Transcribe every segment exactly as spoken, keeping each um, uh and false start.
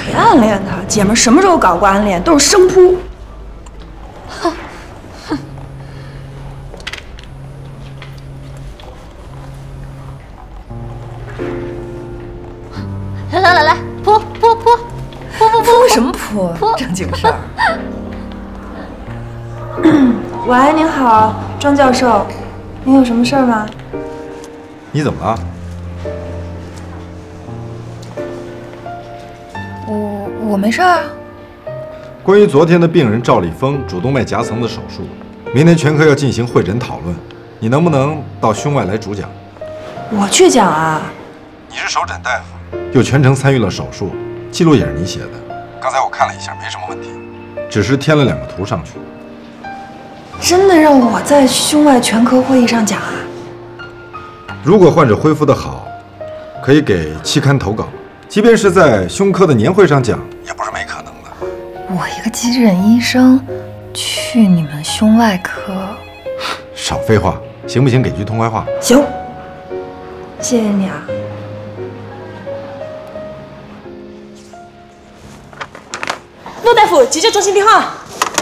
谁暗恋他？姐们什么时候搞过暗恋？都是生扑。 哼哼。来来来来，扑扑扑扑扑扑！ 什么扑？正经事儿。喂，您好，庄教授，您有什么事儿吗？ 你怎么了？ 我我没事啊。 关于昨天的病人赵立峰主动脉夹层的手术，明天全科要进行会诊讨论，你能不能到胸外来主讲？ 我去讲啊？ 你是首诊大夫，又全程参与了手术，记录也是你写的。刚才我看了一下，没什么问题，只是添了两个图上去。 真的让我在胸外全科会议上讲啊？ 如果患者恢复得好，可以给期刊投稿，即便是在胸科的年会上讲，也不是没可能的。 我一个急诊医生，去你们胸外科？ 少废话，行不行？给句痛快话。 行，谢谢你啊。 陆大夫，急救中心电话。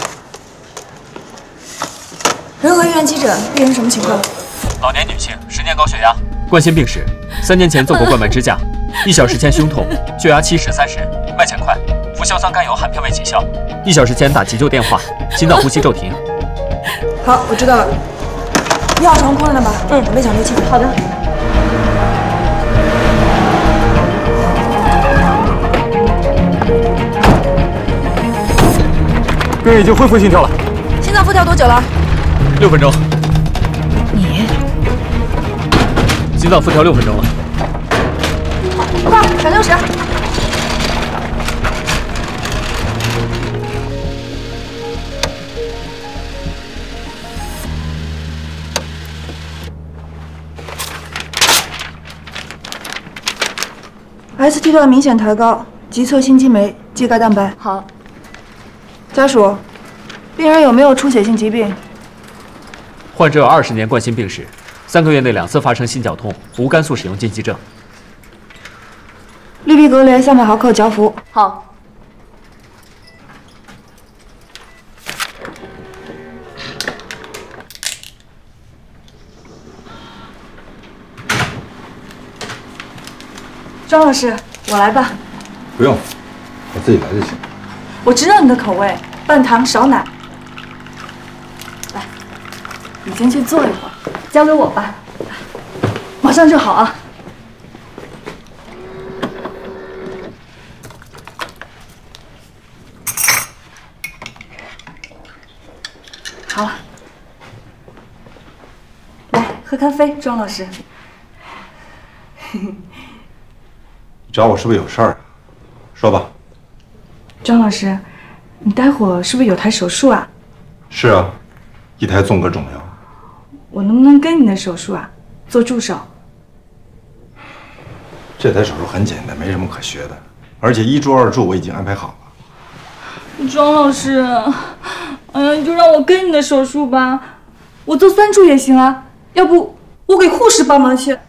仁和医院急诊，病人什么情况？ 老年女性，十年高血压，冠心病史，三年前做过冠脉支架，一小时前胸痛，血压七十三十，脉浅快，服硝酸甘油含片为己效，一小时前打急救电话，心脏呼吸骤停。 好，我知道了。药床空着呢吧？嗯，准备抢救器。 好的。 病人已经恢复心跳了。 心脏复跳多久了？ 六分钟。 你心脏复跳六分钟了。 快，抢救室。S T 段明显抬高，急测心肌酶、肌钙蛋白。 好。 家属，病人有没有出血性疾病？ 患者有二十年冠心病史，三个月内两次发生心绞痛，无肝素使用禁忌症。 氯吡格雷三百毫克嚼服。 好。 庄老师，我来吧。 不用，我自己来就行。 我知道你的口味，半糖少奶。来，你先去坐一会儿，交给我吧，马上就好啊。好了，来喝咖啡，庄老师。 你找我是不是有事儿啊？说吧。 庄老师，你待会儿是不是有台手术啊？ 是啊，一台纵隔肿瘤。 我能不能跟你的手术啊，做助手？ 这台手术很简单，没什么可学的，而且一助二助我已经安排好了。 庄老师，哎呀，你就让我跟你的手术吧，我做三助也行啊，要不我给护士帮忙去。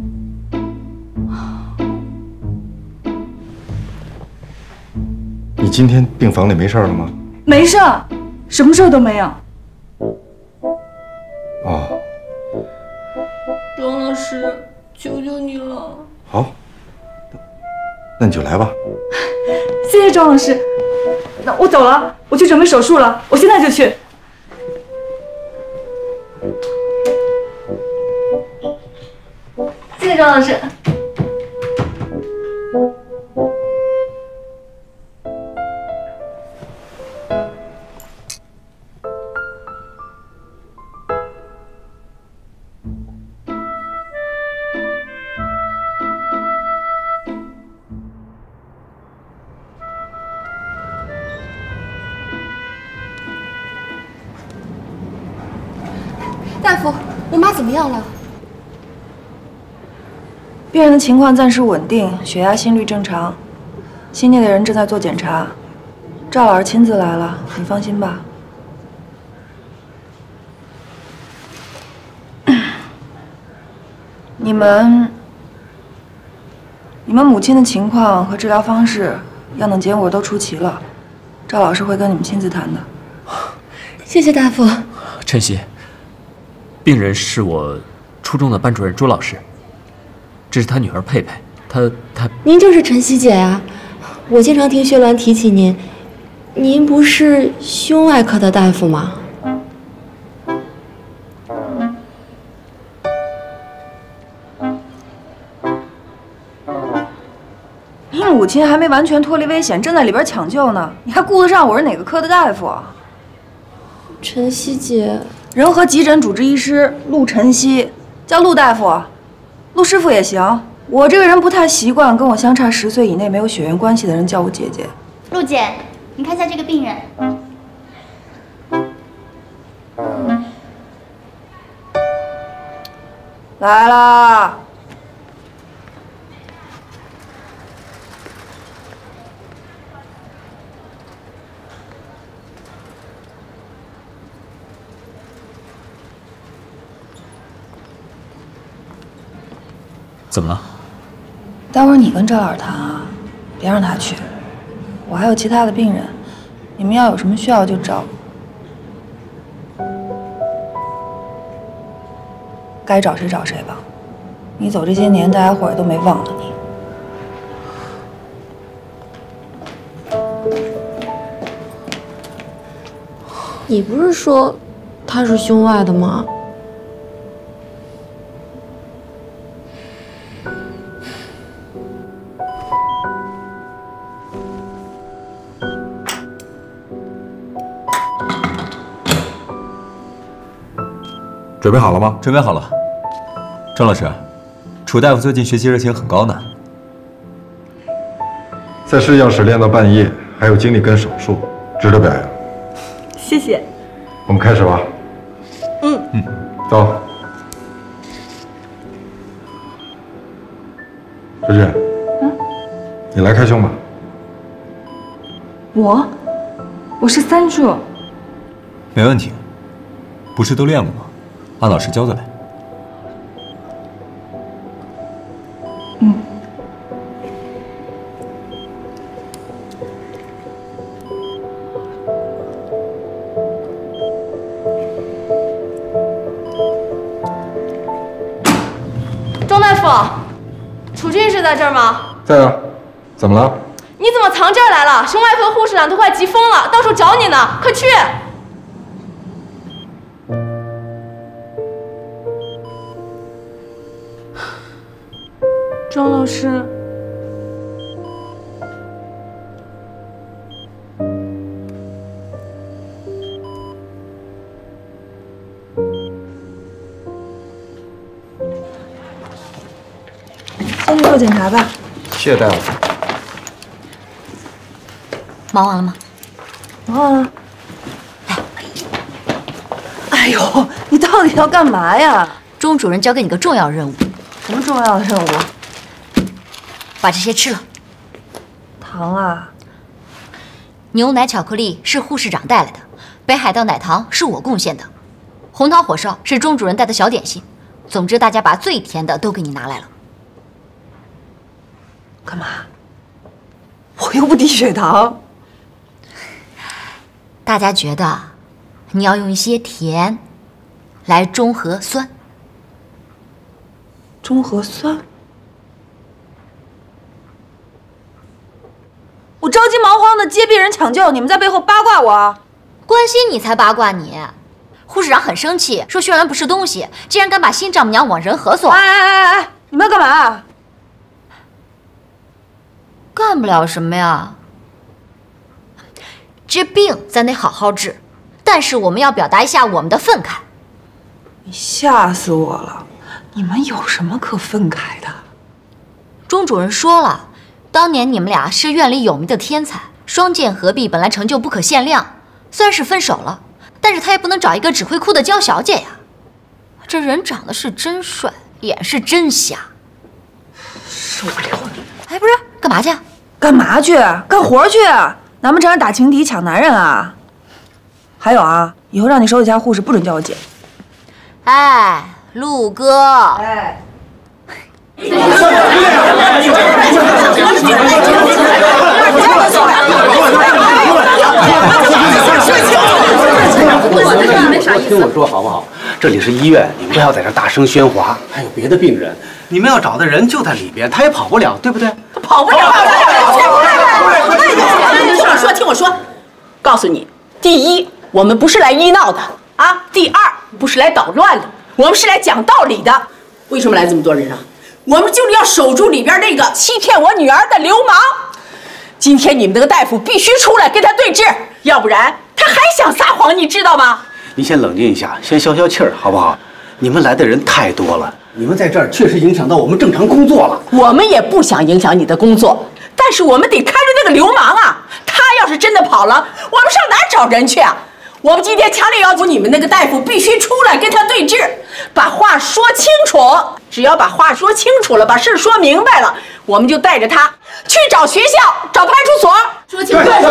你今天病房里没事了吗？ 没事，什么事儿都没有。 哦， 庄老师，求求你了。 好，那你就来吧。 谢谢庄老师，那我走了，我去准备手术了，我现在就去。谢谢庄老师。 大夫，我妈怎么样了？ 病人的情况暂时稳定，血压、心率正常，心内的人正在做检查。赵老师亲自来了，你放心吧。你们，你们母亲的情况和治疗方式样本结果都出齐了，赵老师会跟你们亲自谈的。 谢谢大夫。 晨曦，病人是我初中的班主任朱老师，这是他女儿佩佩，她她。 您就是晨曦姐呀？我经常听薛鸾提起您，您不是胸外科的大夫吗？ 你母亲还没完全脱离危险，正在里边抢救呢，你还顾得上我是哪个科的大夫啊？ 晨曦姐， 仁和急诊主治医师陆晨曦，叫陆大夫，陆师傅也行。我这个人不太习惯跟我相差十岁以内没有血缘关系的人叫我姐姐。 陆姐，你看一下这个病人。 来啦！ 怎么了？ 待会儿你跟赵老师谈啊，别让他去。我还有其他的病人，你们要有什么需要就找我。该找谁找谁吧。你走这些年，大家伙儿都没忘了你。 你不是说他是胸外的吗？ 准备好了吗？ 准备好了。张老师，楚大夫最近学习热情很高呢。 在试药室练到半夜，还有精力跟手术，值得表扬。 谢谢。 我们开始吧。 嗯嗯， 走。志俊，嗯，你来开胸吧。 我，我是三柱。 没问题，不是都练过吗？ 按老师教的来。 嗯。 庄大夫，楚俊是在这儿吗？ 在啊。怎么了？ 你怎么藏这儿来了？胸外科护士长都快急疯了，到处找你呢，快去！ 庄老师， 先去做检查吧。 谢谢大夫。 忙完了吗？ 忙完了。哎呦，你到底要干嘛呀？ 钟主任交给你个重要任务。 什么重要的任务？ 把这些吃了。 糖啊！ 牛奶巧克力是护士长带来的，北海道奶糖是我贡献的，红桃火烧是钟主任带的小点心。总之，大家把最甜的都给你拿来了。 干嘛？我又不低血糖。 大家觉得你要用一些甜来中和酸。 中和酸，我着急忙慌的接病人抢救，你们在背后八卦我， 关心你才八卦你。护士长很生气，说薛鸾不是东西，竟然敢把新丈母娘往仁和送。 哎哎哎哎，你们要干嘛？ 干不了什么呀，治病咱得好好治，但是我们要表达一下我们的愤慨。 你吓死我了！ 你们有什么可愤慨的？ 钟主任说了，当年你们俩是院里有名的天才，双剑合璧，本来成就不可限量。虽然是分手了，但是他也不能找一个只会哭的娇小姐呀。这人长得是真帅，眼是真瞎， 受不了你！ 哎，不是，干嘛去？ 干嘛去？干活去！难不成是打情敌抢男人啊？还有啊，以后让你手底下护士不准叫我姐。 哎。 陆哥， 哎， 听我说好不好？这里是医院，你们不要在这大声喧哗。还有别的病人，你们要找的人就在里边，他也跑不了，对不对？ 他跑不了。听我说，听我说，告诉你，第一，我们不是来医闹的啊；第二，不是来捣乱的，我们是来讲道理的。为什么来这么多人啊？我们就是要守住里边那个欺骗我女儿的流氓。今天你们那个大夫必须出来跟他对峙，要不然他还想撒谎，你知道吗？ 你先冷静一下，先消消气儿，好不好？你们来的人太多了，你们在这儿确实影响到我们正常工作了。 我们也不想影响你的工作，但是我们得看着那个流氓啊！他要是真的跑了，我们上哪儿找人去啊？我们今天强烈要求你们那个大夫必须出来跟他对峙，把话说清楚。只要把话说清楚了，把事说明白了，我们就带着他去找学校、找派出所。说清楚，说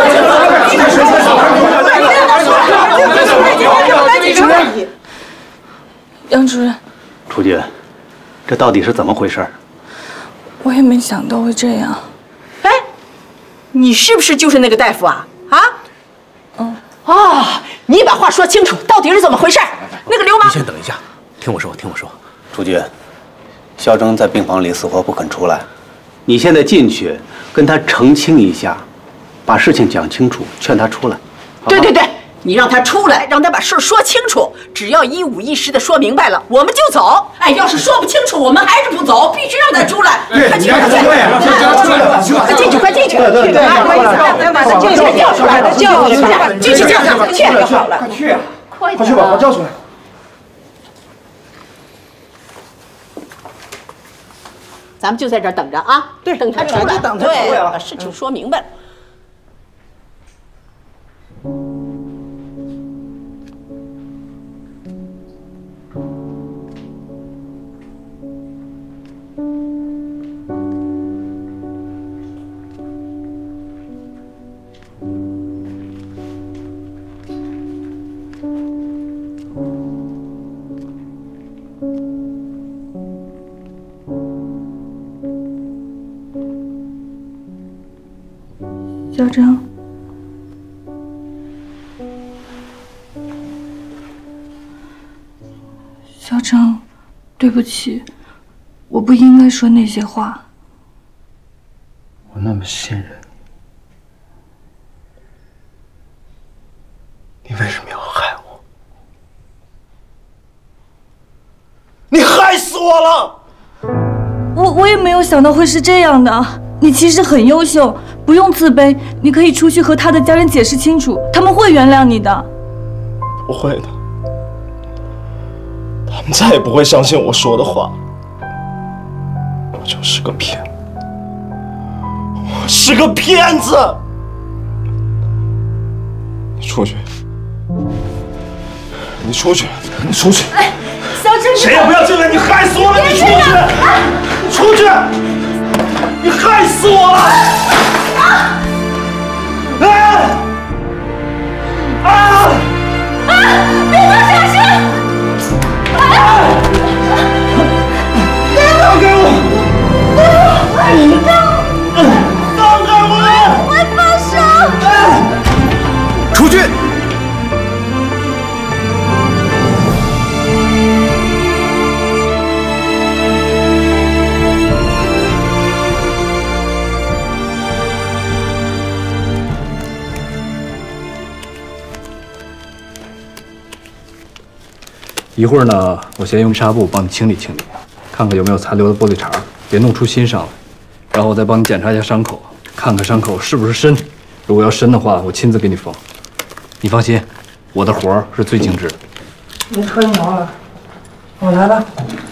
清楚。 杨主任， 楚军，这到底是怎么回事？ 我也没想到会这样。 哎，你是不是就是那个大夫啊？啊？嗯。哦，你把话说清楚，到底是怎么回事？那个流氓， 你先等一下，听我说，听我说。楚军，肖征在病房里死活不肯出来，你现在进去跟他澄清一下，把事情讲清楚，劝他出来。 对对对，你让他出来，让他把事说清楚。只要一五一十的说明白了，我们就走。哎，要是说不清楚，我们还是不走，必须让他出来。快进去，快进去，快进去，快进去！对对对，不好意思，来把他进去叫出来，叫出来，继续叫他去就好了。 快去，快去把他叫出来。 咱们就在这儿等着啊，对，等他出来， 等他出来了， 把事情说明白了。 小张，小张，对不起，我不应该说那些话。 我那么信任你，你为什么要害我？你害死我了！ 我我也没有想到会是这样的。你其实很优秀，不用自卑，你可以出去和他的家人解释清楚，他们会原谅你的。 不会的，他们再也不会相信我说的话。我就是个骗子，我是个骗子。你出去，你出去，你出去！ 哎，小郑， 谁也不要进来！你害死我了！你出去！你出去！你害死我了！啊！啊！啊！ 啊！别动小心！啊！ 放开我！放开我！ 快放手！ 出去！ 一会儿呢，我先用纱布帮你清理清理，看看有没有残留的玻璃碴，别弄出新伤来。然后我再帮你检查一下伤口，看看伤口是不是深。如果要深的话，我亲自给你缝。你放心，我的活儿是最精致的。 您穿衣服了，我来吧。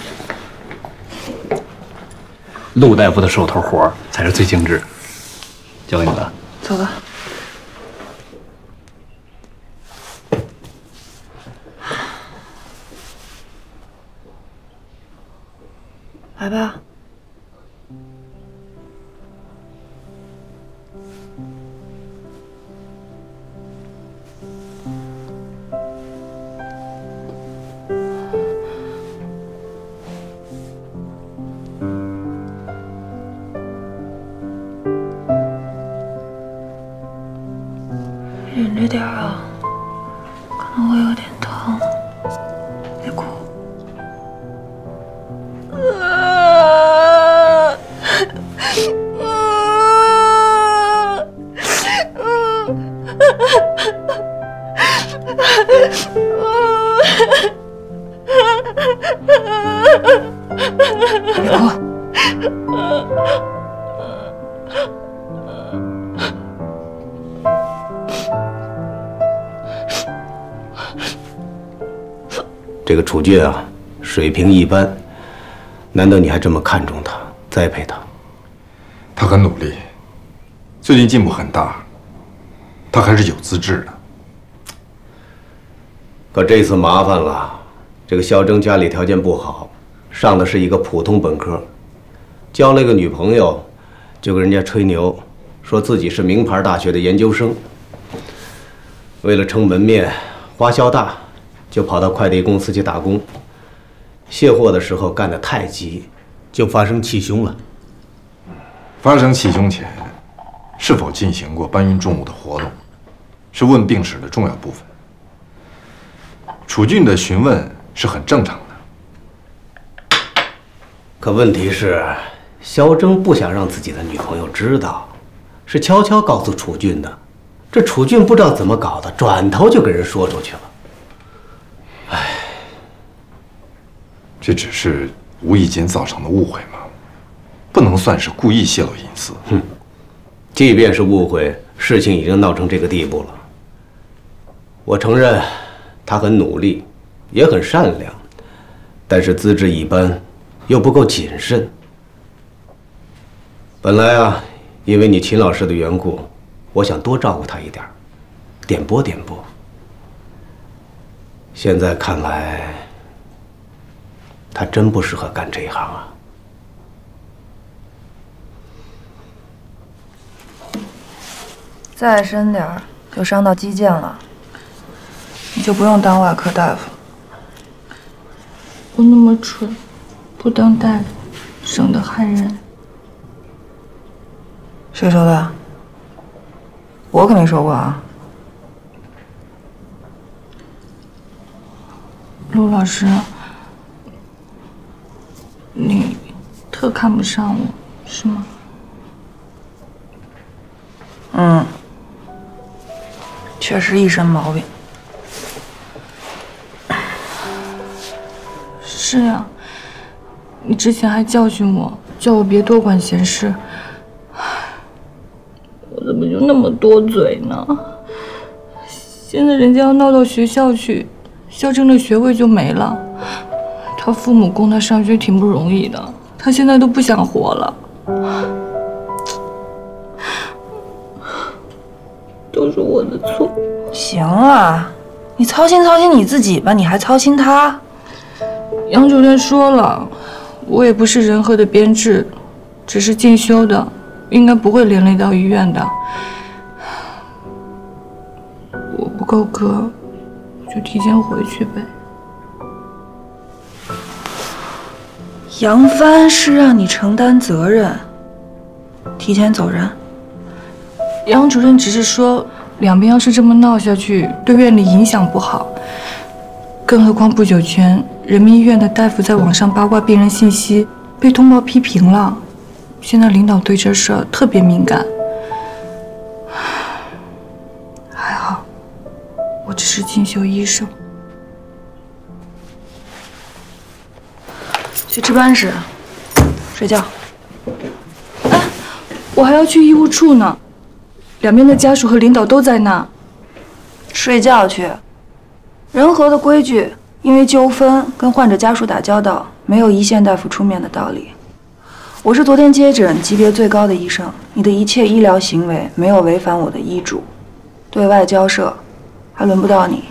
陆大夫的手头活儿才是最精致的，交给你了。 走吧。来吧。 忍着点啊，可能会有点疼。 别哭。 这个楚俊啊，水平一般，难得你还这么看重他，栽培他。 他很努力，最近进步很大，他还是有资质的。 可这次麻烦了，这个肖征家里条件不好，上的是一个普通本科，交了一个女朋友，就跟人家吹牛，说自己是名牌大学的研究生。为了撑门面，花销大，就跑到快递公司去打工。卸货的时候干得太急，就发生气胸了。 发生气胸前，是否进行过搬运重物的活动，是问病史的重要部分。楚俊的询问是很正常的。 可问题是，肖征不想让自己的女朋友知道，是悄悄告诉楚俊的。这楚俊不知道怎么搞的，转头就给人说出去了。唉， 这只是无意间造成的误会吗？不能算是故意泄露隐私。 哼，即便是误会，事情已经闹成这个地步了。我承认，他很努力，也很善良，但是资质一般，又不够谨慎。本来啊，因为你秦老师的缘故，我想多照顾他一点，点拨点拨。现在看来，他真不适合干这一行啊。 再深点儿就伤到肌腱了，你就不用当外科大夫。 我那么蠢，不当大夫，省得害人。 谁说的？我可没说过啊。 陆老师，你特看不上我，是吗？ 嗯，确实一身毛病。 是啊，你之前还教训我，叫我别多管闲事。我怎么就那么多嘴呢？现在人家要闹到学校去，肖征的学位就没了。他父母供他上学挺不容易的，他现在都不想活了。都是我的错。 行了，你操心操心你自己吧，你还操心他？ 杨主任说了，我也不是仁和的编制，只是进修的，应该不会连累到医院的。我不够格，就提前回去呗。 杨帆是让你承担责任，提前走人。 杨主任只是说，两边要是这么闹下去，对院里影响不好。更何况不久前，人民医院的大夫在网上八卦病人信息，被通报批评了。现在领导对这事儿特别敏感。还好，我只是进修医生。 去值班室睡觉。 哎，我还要去医务处呢。两边的家属和领导都在那。 睡觉去。仁和的规矩，因为纠纷跟患者家属打交道，没有一线大夫出面的道理。我是昨天接诊级别最高的医生，你的一切医疗行为没有违反我的医嘱，对外交涉还轮不到你。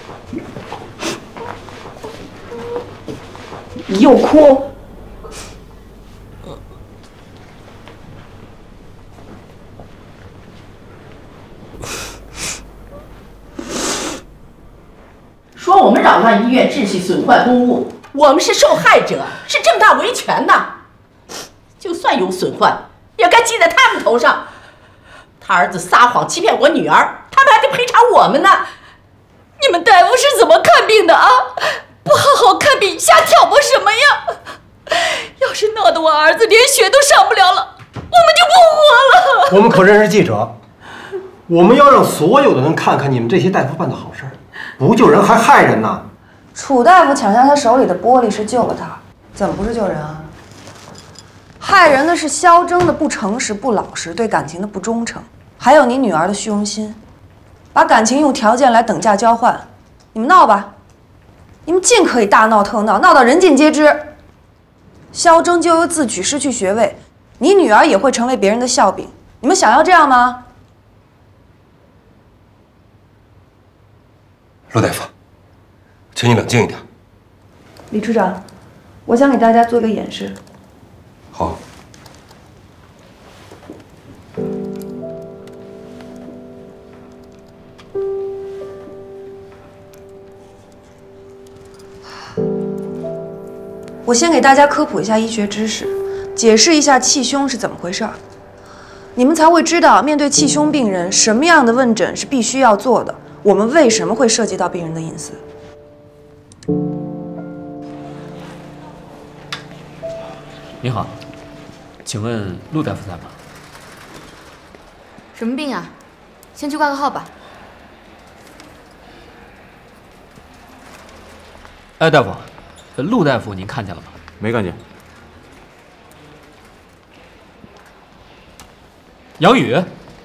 你又哭。 说我们扰乱医院秩序，损坏公务，我们是受害者，是正大维权呐。就算有损坏，也该记在他们头上。他儿子撒谎欺骗我女儿，他们还得赔偿我们呢。 你们大夫是怎么看病的啊？不好好看病，瞎挑拨什么呀？要是闹得我儿子连学都上不了了，我们就不活了。 我们可认识记者， 我们要让所有的人看看你们这些大夫办的好事儿，不救人还害人呢。 楚大夫抢下他手里的玻璃是救了他，怎么不是救人啊？害人的是萧征的不诚实、不老实，对感情的不忠诚，还有你女儿的虚荣心，把感情用条件来等价交换。你们闹吧，你们尽可以大闹特闹，闹到人尽皆知。萧征咎由自取，失去学位，你女儿也会成为别人的笑柄。你们想要这样吗？ 陆大夫，请你冷静一点。 李处长，我想给大家做个演示。 好。 我先给大家科普一下医学知识，解释一下气胸是怎么回事儿，你们才会知道面对气胸病人，什么样的问诊是必须要做的。我们为什么会涉及到病人的隐私？ 你好，请问陆大夫在吗？ 什么病啊？先去挂个号吧。 哎，大夫，陆大夫您看见了吗？ 没看见。 杨宇。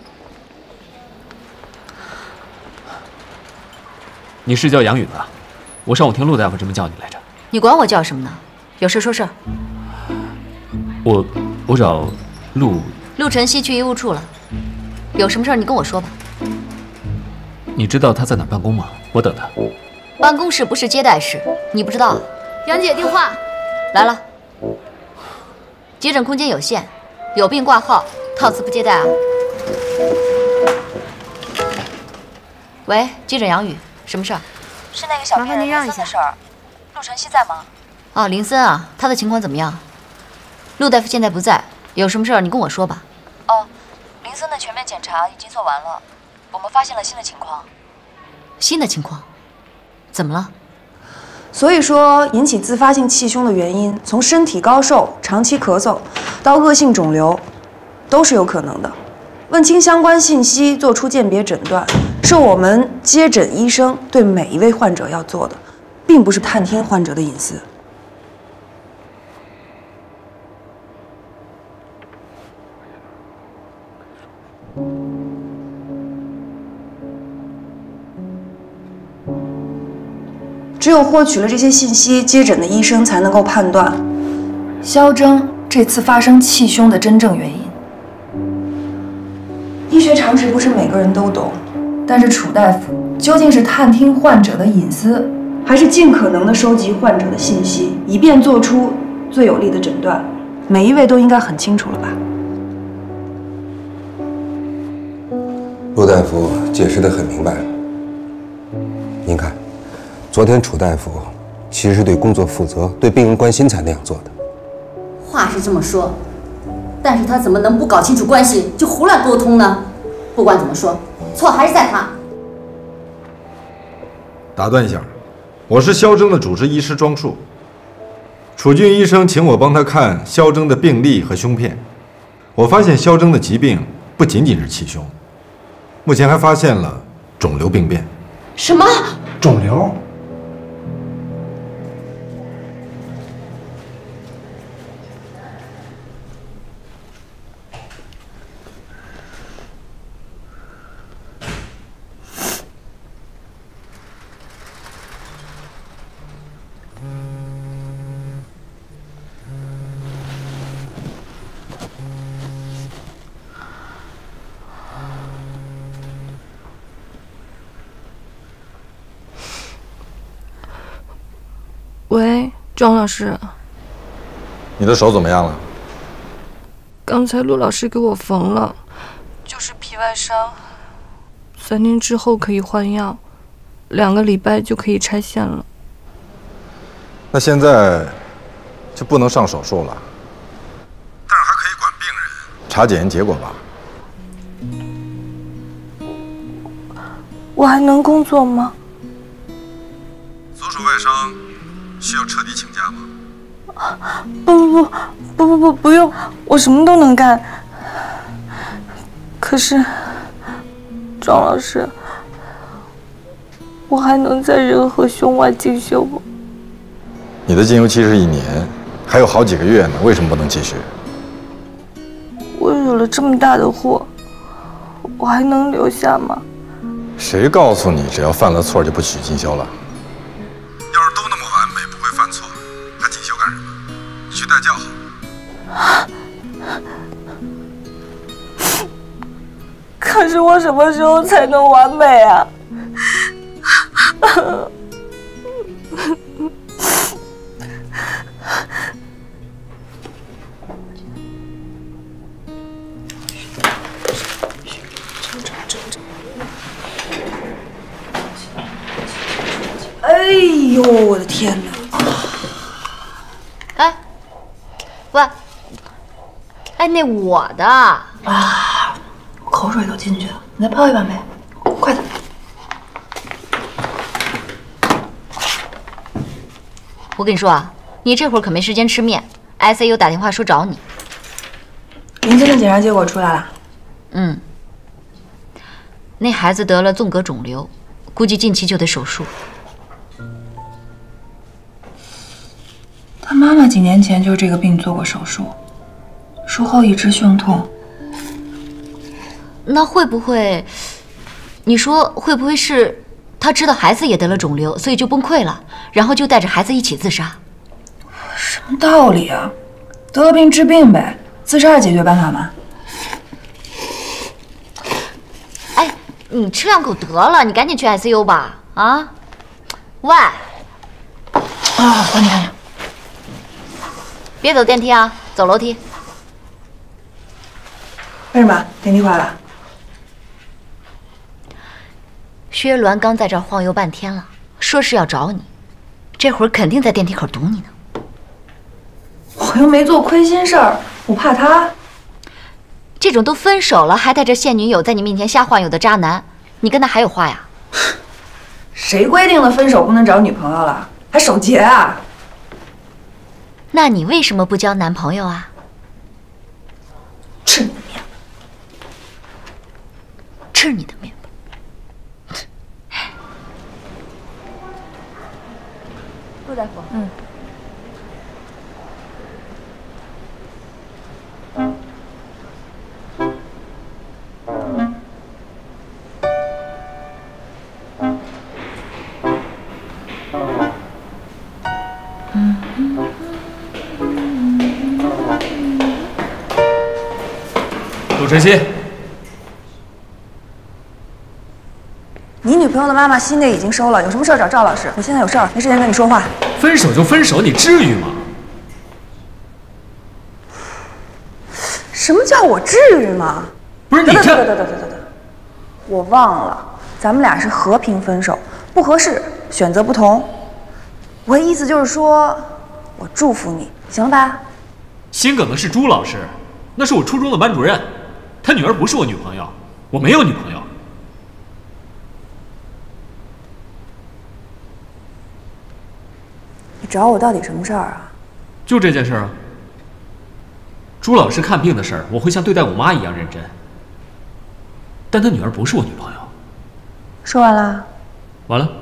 你是叫杨宇吧？我上午听陆大夫这么叫你来着。 你管我叫什么呢？有事说事儿。 我我找陆陆晨曦去医务处了，有什么事儿你跟我说吧。 你知道他在哪办公吗？我等他。 办公室不是接待室，你不知道？杨姐电话来了。急诊空间有限，有病挂号，套词不接待啊。喂，急诊杨宇。什么事儿？ 是那个小病人林森的事儿。陆晨曦在吗？ 哦，林森啊，他的情况怎么样？陆大夫现在不在，有什么事儿你跟我说吧。 哦，林森的全面检查已经做完了，我们发现了新的情况。 新的情况？怎么了？ 所以说，引起自发性气胸的原因，从身体高瘦、长期咳嗽到恶性肿瘤，都是有可能的。问清相关信息，做出鉴别诊断，是我们接诊医生对每一位患者要做的，并不是探听患者的隐私。只有获取了这些信息，接诊的医生才能够判断萧征这次发生气胸的真正原因。医学常识不是每个人都懂，但是楚大夫究竟是探听患者的隐私，还是尽可能的收集患者的信息，以便做出最有力的诊断，每一位都应该很清楚了吧？ 陆大夫解释得很明白了。您看，昨天楚大夫其实是对工作负责、对病人关心才那样做的。 话是这么说，但是他怎么能不搞清楚关系就胡乱沟通呢？不管怎么说，错还是在他。 打断一下，我是萧征的主治医师庄树。楚俊医生请我帮他看萧征的病历和胸片，我发现萧征的疾病不仅仅是气胸，目前还发现了肿瘤病变。 什么？ 肿瘤？ 喂，庄老师， 你的手怎么样了？ 刚才陆老师给我缝了，就是皮外伤，三天之后可以换药，两个礼拜就可以拆线了。 那现在就不能上手术了，但是还可以管病人查检验结果吧？ 我还能工作吗？ 左手外伤需要彻底请假吗？ 不不不不不不不用，我什么都能干。可是庄老师，我还能在仁和胸外进修吗？ 你的进修期是一年，还有好几个月呢，为什么不能继续？ 我惹了这么大的祸，我还能留下吗？ 谁告诉你只要犯了错就不许进修了？要是都那么完美，不会犯错，还进修干什么？你去带教好。 可是我什么时候才能完美啊？ 哎呦，我的天哪！ 哎，喂，哎，那我的啊，口水都进去了，你再泡一碗呗，快点。 我跟你说啊，你这会儿可没时间吃面 ，I C U 打电话说找你。 林森的检查结果出来了。 嗯，那孩子得了纵隔肿瘤，估计近期就得手术。 他妈妈几年前就这个病做过手术，术后一直胸痛。 那会不会？你说会不会是他知道孩子也得了肿瘤，所以就崩溃了，然后就带着孩子一起自杀？ 什么道理啊？得了病治病呗，自杀是解决办法吗？ 哎，你吃两口得了，你赶紧去 I C U 吧。啊，喂， 啊，赶紧赶紧。 别走电梯啊，走楼梯。 为什么电梯坏了？ 薛鸾刚在这儿晃悠半天了，说是要找你，这会儿肯定在电梯口堵你呢。 我又没做亏心事儿，我怕他。 这种都分手了还带着现女友在你面前瞎晃悠的渣男，你跟他还有话呀？ 谁规定了分手不能找女朋友了？还守节啊？ 那你为什么不交男朋友啊？ 吃你的面吧， 吃你的面吧。陆大夫，嗯。 陆晨曦， 你女朋友的妈妈新的已经收了，有什么事找赵老师。我现在有事儿，没时间跟你说话。 分手就分手，你至于吗？ 什么叫我至于吗？ 不是你这…… 等等等等等等等，我忘了，咱们俩是和平分手，不合适，选择不同。我的意思就是说，我祝福你，行了吧？ 心梗的是朱老师，那是我初中的班主任。他女儿不是我女朋友，我没有女朋友。 你找我到底什么事儿啊？ 就这件事啊。朱老师看病的事儿，我会像对待我妈一样认真。但他女儿不是我女朋友。 说完了？ 完了。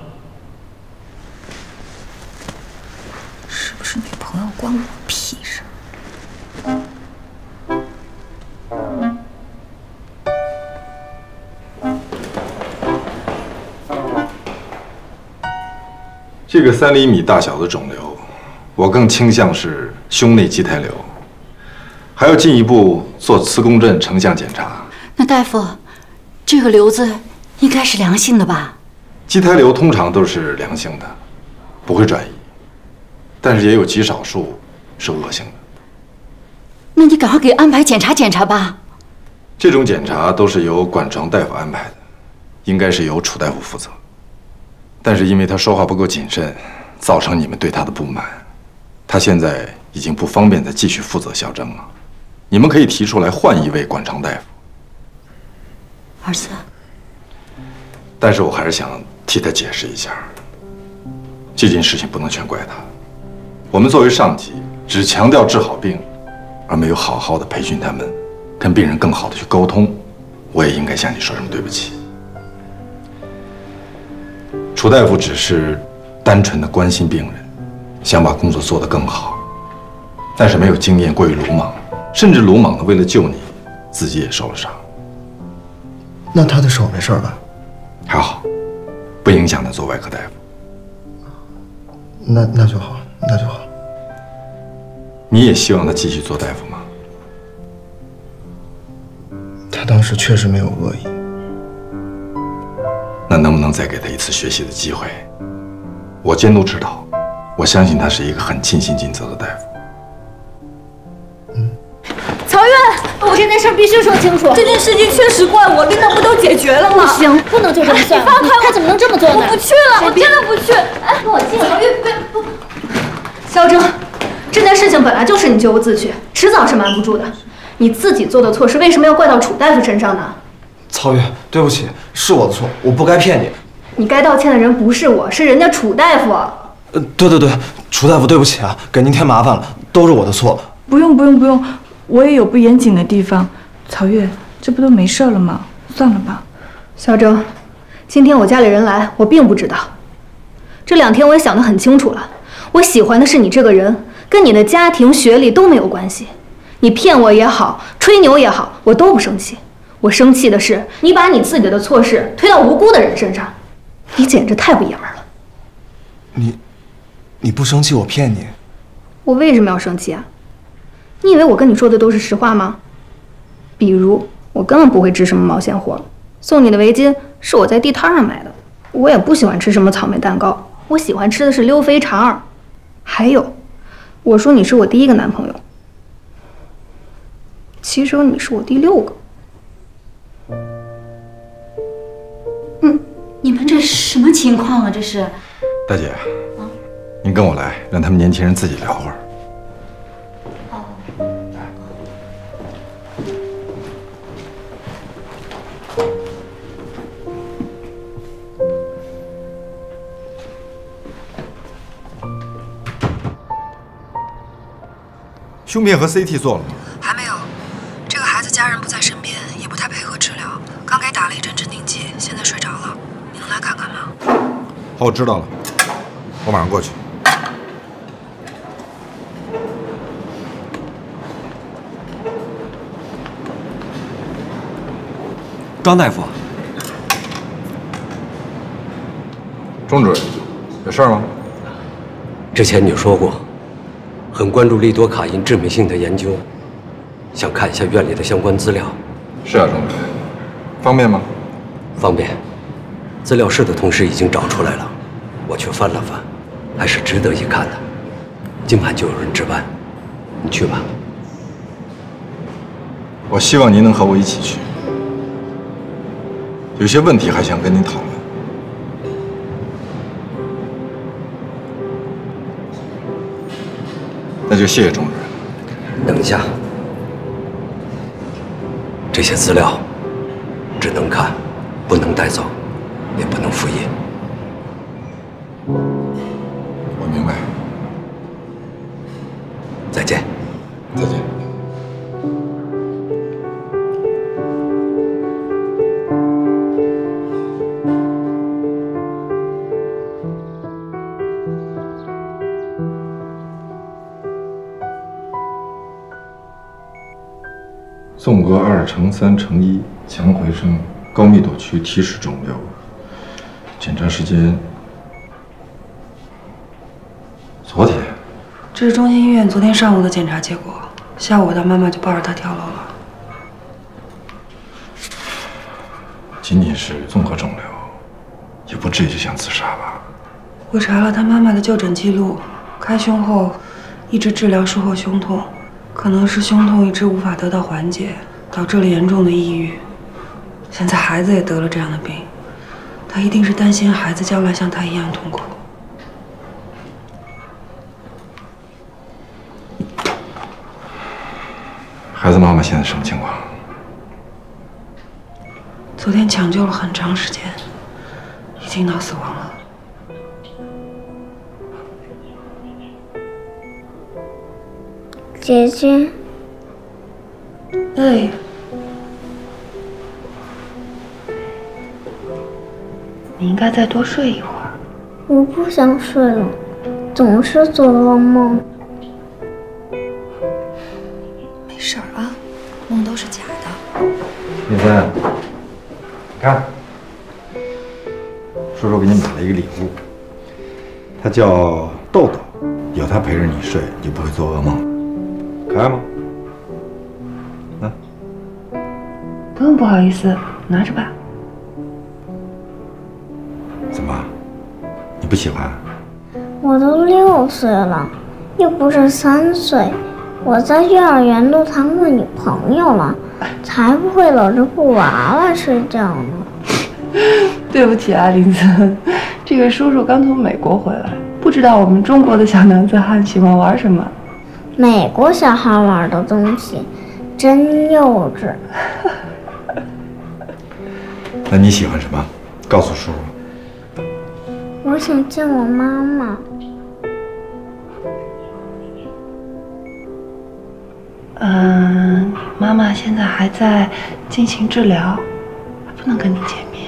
是不是女朋友关我屁事？ 这个三厘米大小的肿瘤，我更倾向是胸内畸胎瘤，还要进一步做磁共振成像检查。 那大夫，这个瘤子应该是良性的吧？ 畸胎瘤通常都是良性的，不会转移，但是也有极少数是恶性的。 那你赶快给安排检查检查吧。 这种检查都是由管床大夫安排的，应该是由楚大夫负责。但是因为他说话不够谨慎，造成你们对他的不满，他现在已经不方便再继续负责小征了。你们可以提出来换一位管床大夫。 儿子， 但是我还是想替他解释一下，这件事情不能全怪他。我们作为上级，只强调治好病，而没有好好的培训他们，跟病人更好的去沟通。我也应该向你说声对不起。 楚大夫只是单纯的关心病人，想把工作做得更好，但是没有经验，过于鲁莽，甚至鲁莽的为了救你，自己也受了伤。 那他的手没事吧？ 还好，不影响他做外科大夫。 那那就好，那就好。 你也希望他继续做大夫吗？ 他当时确实没有恶意。 那能不能再给他一次学习的机会？我监督指导，我相信他是一个很尽心尽责的大夫。 曹院，我这件事必须说清楚。这件事情确实怪我，领导不都解决了吗？不行，不能就这么算。你放开我！他怎么能这么做呢？我不去了，我真的不去。哎，跟我进来。曹院，不不。 萧征，这件事情本来就是你咎由自取，迟早是瞒不住的。你自己做的错事，为什么要怪到楚大夫身上呢？ 曹月，对不起，是我的错，我不该骗你。 你该道歉的人不是我，是人家楚大夫。 呃，对对对，楚大夫，对不起啊，给您添麻烦了，都是我的错。 不用不用不用，我也有不严谨的地方。曹月，这不都没事了吗？算了吧。 萧征，今天我家里人来，我并不知道。这两天我也想得很清楚了，我喜欢的是你这个人，跟你的家庭、学历都没有关系。你骗我也好，吹牛也好，我都不生气。我生气的是你把你自己的错事推到无辜的人身上，你简直太不爷们儿了。 你，你不生气我骗你？ 我为什么要生气啊？你以为我跟你说的都是实话吗？比如我根本不会织什么毛线活，送你的围巾是我在地摊上买的。我也不喜欢吃什么草莓蛋糕，我喜欢吃的是溜肥肠。还有，我说你是我第一个男朋友，其实你是我第六个。 嗯，你们这什么情况啊？这是。 大姐，您跟我来，让他们年轻人自己聊会儿。胸片和 C T 做了吗？ 还没有，这个孩子家人不在身边，也不太配合治疗，刚给打了一针镇定剂，现在睡着了。你能来看看吗？ 好，我知道了，我马上过去。 张大夫， 钟主任，有事吗？ 之前你说过，很关注利多卡因致命性的研究，想看一下院里的相关资料。 是啊，钟主任，方便吗？ 方便。资料室的同事已经找出来了，我去翻了翻，还是值得一看的。今晚就有人值班，你去吧。 我希望您能和我一起去，有些问题还想跟您讨论。那就谢谢钟主任。 等一下，这些资料只能看，不能带走，也不能复印。 我明白。 再见。 再见。纵隔二乘三乘一强回声高密度区体室肿瘤，检查时间昨天。 这是中心医院昨天上午的检查结果，下午他妈妈就抱着他跳楼了。 仅仅是综合肿瘤，也不至于就想自杀吧？ 我查了他妈妈的就诊记录，开胸后一直治疗术后胸痛。可能是胸痛一直无法得到缓解，导致了严重的抑郁。现在孩子也得了这样的病，他一定是担心孩子将来像他一样痛苦。 孩子妈妈现在什么情况？ 昨天抢救了很长时间，已经脑死亡了。 姐姐， 哎，你应该再多睡一会儿。 我不想睡了，总是做噩梦。 没事儿啊，梦都是假的。 林森，你看，叔叔给你买了一个礼物，它叫豆豆，有它陪着你睡，你就不会做噩梦了。可爱吗？嗯。 不用不好意思，拿着吧。 怎么？你不喜欢？ 我都六岁了，又不是三岁，我在幼儿园都谈过女朋友了，才不会搂着布娃娃睡觉呢。 对不起啊，林森，这个叔叔刚从美国回来，不知道我们中国的小男子汉喜欢玩什么。 美国小孩玩的东西真幼稚。 那你喜欢什么？告诉叔叔。 我想见我妈妈。 嗯，妈妈现在还在进行治疗，还不能跟你见面。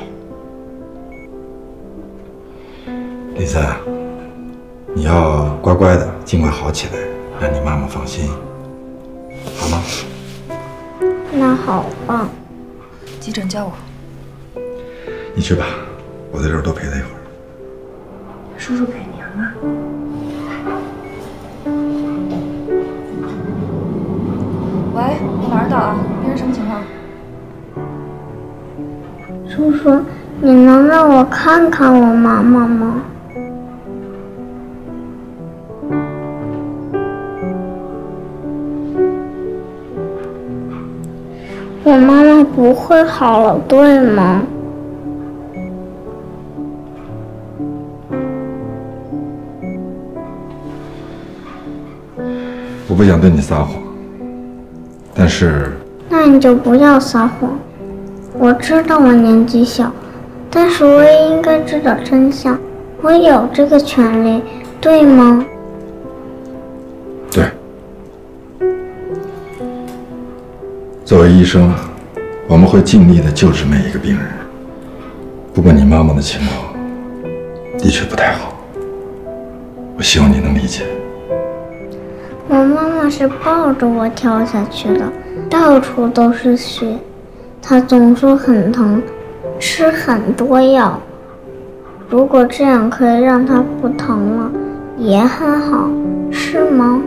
林森，你要乖乖的，尽快好起来，让你妈妈放心，好吗？ 那好吧。 急诊叫我。 你去吧，我在这儿多陪他一会儿。 叔叔陪娘啊。喂，你哪儿的啊？病人什么情况？ 叔叔，你能让我看看我妈妈吗？我妈妈不会好了，对吗？ 我不想对你撒谎，但是…… 那你就不要撒谎。我知道我年纪小，但是我也应该知道真相。我有这个权利，对吗？ 对。作为医生，我们会尽力的救治每一个病人。不过你妈妈的情况的确不太好，我希望你能理解。 我妈妈是抱着我跳下去的，到处都是血，她总说很疼，吃很多药。如果这样可以让她不疼了，也很好，是吗？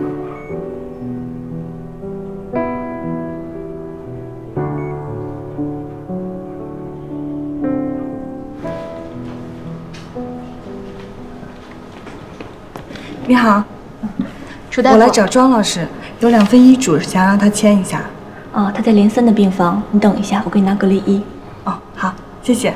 你好。我来找庄老师，有两份医嘱想让他签一下。 哦，他在林森的病房，你等一下，我给你拿隔离衣。 哦，好，谢谢。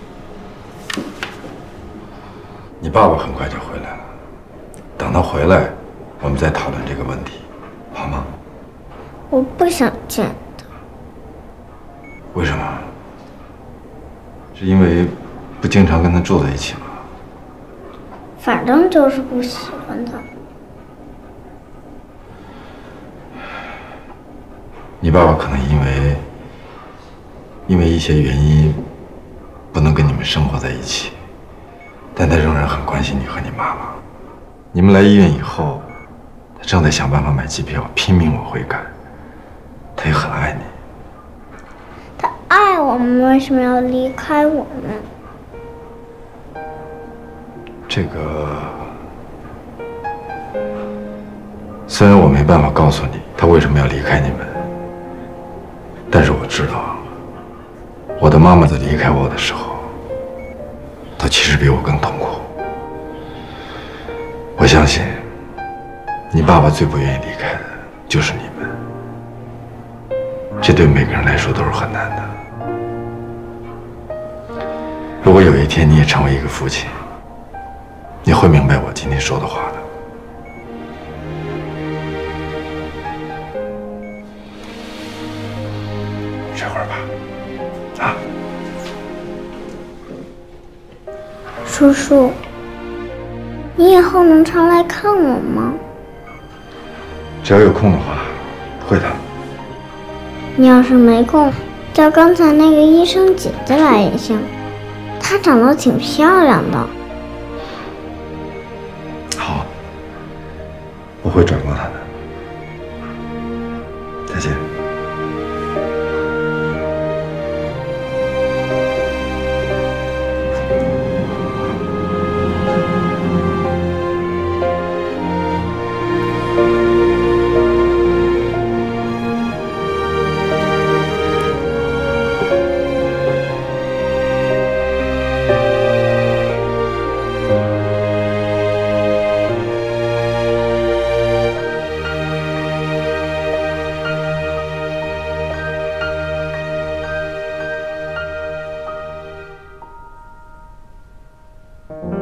你爸爸很快就回来了，等他回来，我们再讨论这个问题，好吗？ 我不想见他。 为什么？是因为不经常跟他住在一起吗？ 反正就是不喜欢他。 你爸爸可能因为因为一些原因不能跟你们生活在一起，但他仍然很关心你和你妈妈。你们来医院以后，他正在想办法买机票，拼命往回赶。他也很爱你。 他爱我们，为什么要离开我呢？ 这个虽然我没办法告诉你他为什么要离开你们，但是我知道，我的妈妈在离开我的时候，她其实比我更痛苦。我相信，你爸爸最不愿意离开的就是你们，这对每个人来说都是很难的。如果有一天你也成为一个父亲，你会明白我今天说的话的。睡会儿吧，啊。 叔叔，你以后能常来看我吗？ 只要有空的话，会的。 你要是没空，叫刚才那个医生姐姐来也行，她长得挺漂亮的。 会转告他的。再见。 you